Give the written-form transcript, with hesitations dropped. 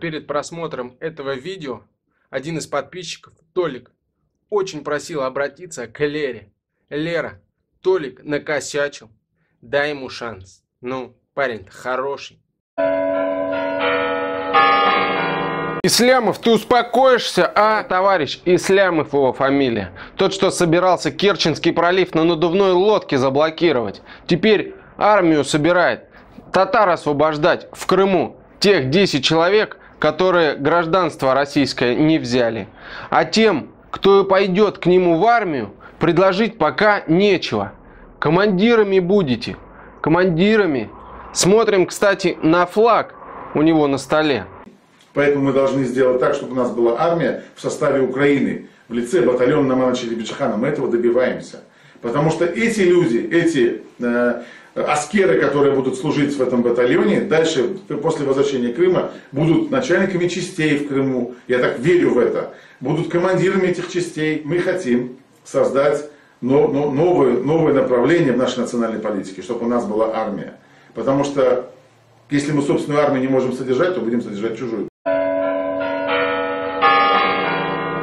Перед просмотром этого видео один из подписчиков, Толик, очень просил обратиться к Лере. Лера, Толик накосячил, дай ему шанс. Ну, парень-то хороший. Ислямов, ты успокоишься, а? Товарищ Ислямов его фамилия. Тот, что собирался Керченский пролив на надувной лодке заблокировать. Теперь армию собирает татар освобождать в Крыму. Тех 10 человек, которые гражданство российское не взяли. А тем, кто пойдет к нему в армию, предложить пока нечего. Командирами будете. Командирами. Смотрим, кстати, на флаг у него на столе. Поэтому мы должны сделать так, чтобы у нас была армия в составе Украины, в лице батальона Номана Челебиджихана. Мы этого добиваемся. Потому что эти люди, эти аскеры, которые будут служить в этом батальоне, дальше, после возвращения Крыма, будут начальниками частей в Крыму. Я так верю в это. Будут командирами этих частей. Мы хотим создать новое направление в нашей национальной политике, чтобы у нас была армия. Потому что если мы собственную армию не можем содержать, то будем содержать чужую.